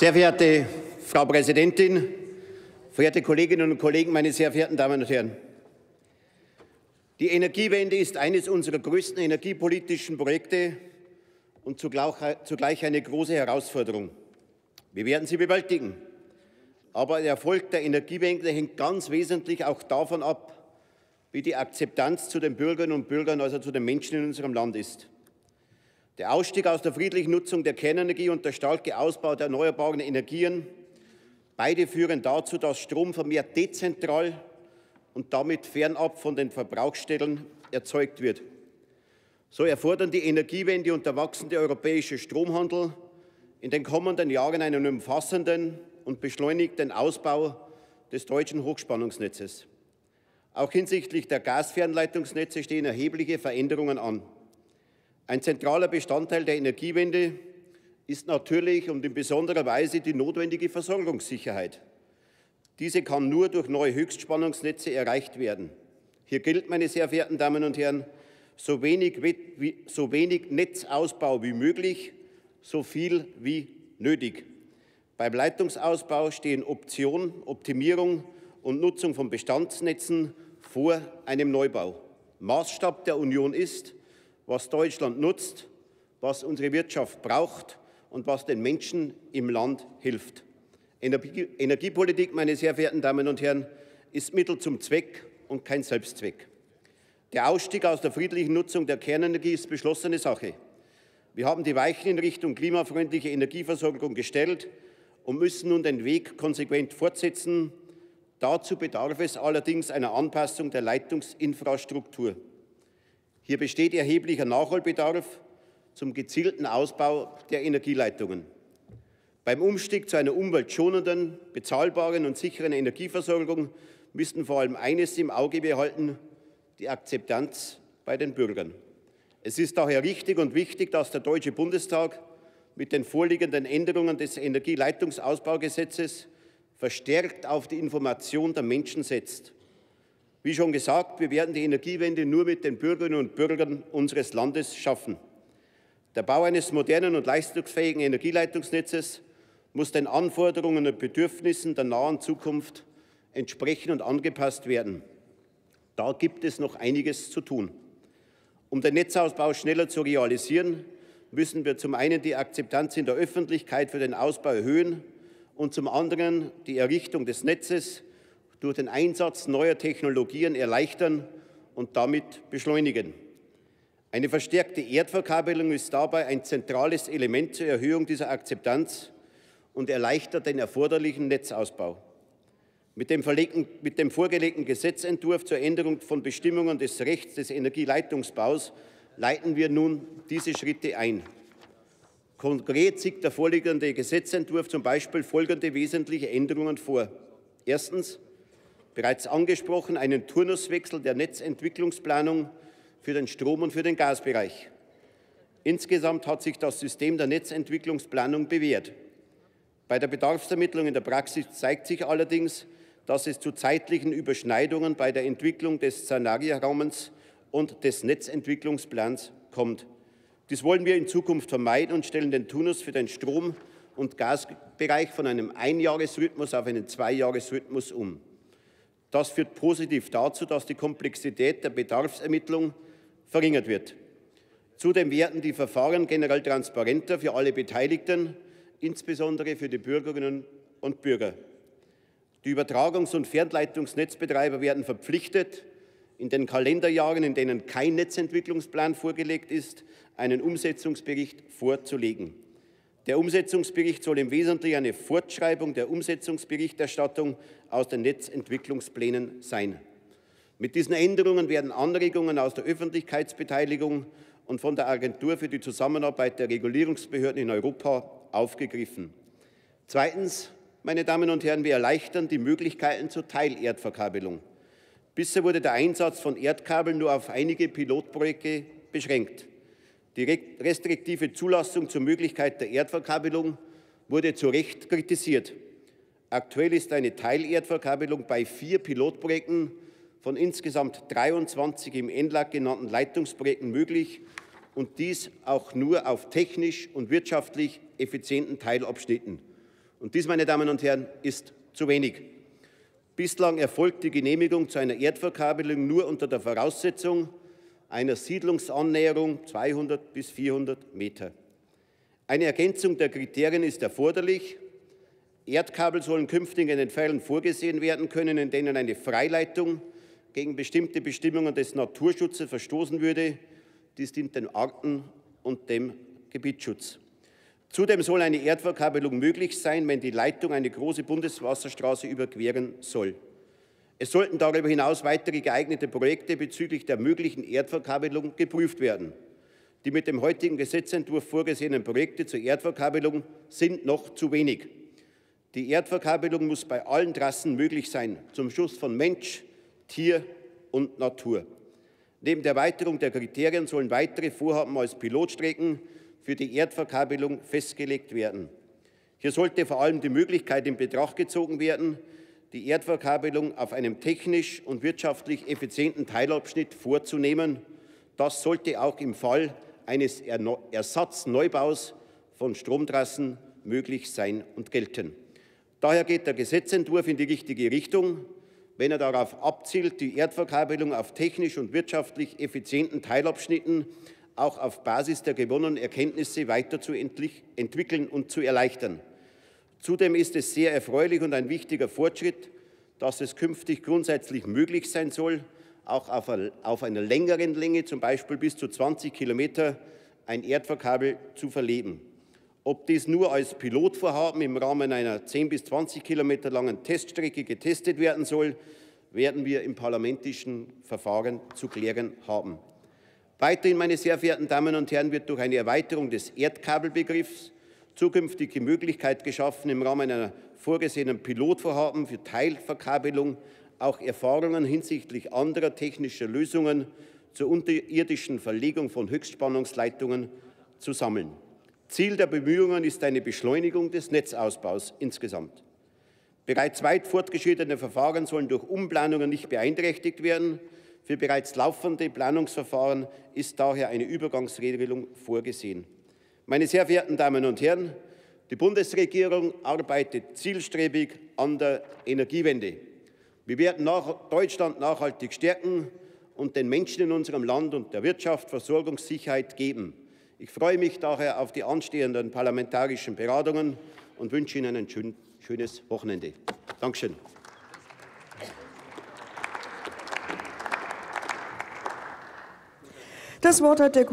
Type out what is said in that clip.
Sehr verehrte Frau Präsidentin, verehrte Kolleginnen und Kollegen, meine sehr verehrten Damen und Herren! Die Energiewende ist eines unserer größten energiepolitischen Projekte und zugleich eine große Herausforderung. Wir werden sie bewältigen. Aber der Erfolg der Energiewende hängt ganz wesentlich auch davon ab, wie die Akzeptanz zu den Bürgerinnen und Bürgern, also zu den Menschen in unserem Land ist. Der Ausstieg aus der friedlichen Nutzung der Kernenergie und der starke Ausbau der erneuerbaren Energien, beide führen dazu, dass Strom vermehrt dezentral und damit fernab von den Verbrauchsstellen erzeugt wird. So erfordern die Energiewende und der wachsende europäische Stromhandel in den kommenden Jahren einen umfassenden und beschleunigten Ausbau des deutschen Hochspannungsnetzes. Auch hinsichtlich der Gasfernleitungsnetze stehen erhebliche Veränderungen an. Ein zentraler Bestandteil der Energiewende ist natürlich und in besonderer Weise die notwendige Versorgungssicherheit. Diese kann nur durch neue Höchstspannungsnetze erreicht werden. Hier gilt, meine sehr verehrten Damen und Herren, so wenig Netzausbau wie möglich, so viel wie nötig. Beim Leitungsausbau stehen Optimierung und Nutzung von Bestandsnetzen vor einem Neubau. Maßstab der Union ist, was Deutschland nutzt, was unsere Wirtschaft braucht und was den Menschen im Land hilft. Energiepolitik, meine sehr verehrten Damen und Herren, ist Mittel zum Zweck und kein Selbstzweck. Der Ausstieg aus der friedlichen Nutzung der Kernenergie ist beschlossene Sache. Wir haben die Weichen in Richtung klimafreundliche Energieversorgung gestellt und müssen nun den Weg konsequent fortsetzen. Dazu bedarf es allerdings einer Anpassung der Leitungsinfrastruktur. Hier besteht erheblicher Nachholbedarf zum gezielten Ausbau der Energieleitungen. Beim Umstieg zu einer umweltschonenden, bezahlbaren und sicheren Energieversorgung müssen vor allem eines im Auge behalten: die Akzeptanz bei den Bürgern. Es ist daher richtig und wichtig, dass der Deutsche Bundestag mit den vorliegenden Änderungen des Energieleitungsausbaugesetzes verstärkt auf die Information der Menschen setzt. Wie schon gesagt, wir werden die Energiewende nur mit den Bürgerinnen und Bürgern unseres Landes schaffen. Der Bau eines modernen und leistungsfähigen Energieleitungsnetzes muss den Anforderungen und Bedürfnissen der nahen Zukunft entsprechen und angepasst werden. Da gibt es noch einiges zu tun. Um den Netzausbau schneller zu realisieren, müssen wir zum einen die Akzeptanz in der Öffentlichkeit für den Ausbau erhöhen und zum anderen die Errichtung des Netzes durch den Einsatz neuer Technologien erleichtern und damit beschleunigen. Eine verstärkte Erdverkabelung ist dabei ein zentrales Element zur Erhöhung dieser Akzeptanz und erleichtert den erforderlichen Netzausbau. Mit dem vorgelegten Gesetzentwurf zur Änderung von Bestimmungen des Rechts des Energieleitungsbaus leiten wir nun diese Schritte ein. Konkret sieht der vorliegende Gesetzentwurf zum Beispiel folgende wesentliche Änderungen vor. Erstens, bereits angesprochen, einen Turnuswechsel der Netzentwicklungsplanung für den Strom- und für den Gasbereich. Insgesamt hat sich das System der Netzentwicklungsplanung bewährt. Bei der Bedarfsermittlung in der Praxis zeigt sich allerdings, dass es zu zeitlichen Überschneidungen bei der Entwicklung des Szenariorahmens und des Netzentwicklungsplans kommt. Dies wollen wir in Zukunft vermeiden und stellen den Turnus für den Strom- und Gasbereich von einem Einjahresrhythmus auf einen Zweijahresrhythmus um. Das führt positiv dazu, dass die Komplexität der Bedarfsermittlung verringert wird. Zudem werden die Verfahren generell transparenter für alle Beteiligten, insbesondere für die Bürgerinnen und Bürger. Die Übertragungs- und Fernleitungsnetzbetreiber werden verpflichtet, in den Kalenderjahren, in denen kein Netzentwicklungsplan vorgelegt ist, einen Umsetzungsbericht vorzulegen. Der Umsetzungsbericht soll im Wesentlichen eine Fortschreibung der Umsetzungsberichterstattung aus den Netzentwicklungsplänen sein. Mit diesen Änderungen werden Anregungen aus der Öffentlichkeitsbeteiligung und von der Agentur für die Zusammenarbeit der Regulierungsbehörden in Europa aufgegriffen. Zweitens, meine Damen und Herren, wir erleichtern die Möglichkeiten zur Teilerdverkabelung. Bisher wurde der Einsatz von Erdkabeln nur auf einige Pilotprojekte beschränkt. Die restriktive Zulassung zur Möglichkeit der Erdverkabelung wurde zu Recht kritisiert. Aktuell ist eine Teilerdverkabelung bei 4 Pilotprojekten von insgesamt 23 im ENLAG genannten Leitungsprojekten möglich und dies auch nur auf technisch und wirtschaftlich effizienten Teilabschnitten. Und dies, meine Damen und Herren, ist zu wenig. Bislang erfolgt die Genehmigung zu einer Erdverkabelung nur unter der Voraussetzung einer Siedlungsannäherung 200 bis 400 Meter. Eine Ergänzung der Kriterien ist erforderlich. Erdkabel sollen künftig in den Fällen vorgesehen werden können, in denen eine Freileitung gegen bestimmte Bestimmungen des Naturschutzes verstoßen würde. Dies dient den Arten- und dem Gebietsschutz. Zudem soll eine Erdverkabelung möglich sein, wenn die Leitung eine große Bundeswasserstraße überqueren soll. Es sollten darüber hinaus weitere geeignete Projekte bezüglich der möglichen Erdverkabelung geprüft werden. Die mit dem heutigen Gesetzentwurf vorgesehenen Projekte zur Erdverkabelung sind noch zu wenig. Die Erdverkabelung muss bei allen Trassen möglich sein, zum Schutz von Mensch, Tier und Natur. Neben der Erweiterung der Kriterien sollen weitere Vorhaben als Pilotstrecken für die Erdverkabelung festgelegt werden. Hier sollte vor allem die Möglichkeit in Betracht gezogen werden, die Erdverkabelung auf einem technisch und wirtschaftlich effizienten Teilabschnitt vorzunehmen. Das sollte auch im Fall eines Ersatzneubaus von Stromtrassen möglich sein und gelten. Daher geht der Gesetzentwurf in die richtige Richtung, wenn er darauf abzielt, die Erdverkabelung auf technisch und wirtschaftlich effizienten Teilabschnitten auch auf Basis der gewonnenen Erkenntnisse weiterzuentwickeln und zu erleichtern. Zudem ist es sehr erfreulich und ein wichtiger Fortschritt, dass es künftig grundsätzlich möglich sein soll, auch auf einer längeren Länge, zum Beispiel bis zu 20 Kilometer, ein Erdverkabel zu verlegen. Ob dies nur als Pilotvorhaben im Rahmen einer 10 bis 20 Kilometer langen Teststrecke getestet werden soll, werden wir im parlamentarischen Verfahren zu klären haben. Weiterhin, meine sehr verehrten Damen und Herren, wird durch eine Erweiterung des Erdkabelbegriffs zukünftig die Möglichkeit geschaffen, im Rahmen einer vorgesehenen Pilotvorhaben für Teilverkabelung auch Erfahrungen hinsichtlich anderer technischer Lösungen zur unterirdischen Verlegung von Höchstspannungsleitungen zu sammeln. Ziel der Bemühungen ist eine Beschleunigung des Netzausbaus insgesamt. Bereits weit fortgeschrittene Verfahren sollen durch Umplanungen nicht beeinträchtigt werden. Für bereits laufende Planungsverfahren ist daher eine Übergangsregelung vorgesehen. Meine sehr verehrten Damen und Herren, die Bundesregierung arbeitet zielstrebig an der Energiewende. Wir werden Deutschland nachhaltig stärken und den Menschen in unserem Land und der Wirtschaft Versorgungssicherheit geben. Ich freue mich daher auf die anstehenden parlamentarischen Beratungen und wünsche Ihnen ein schönes Wochenende. Dankeschön. Das Wort hat der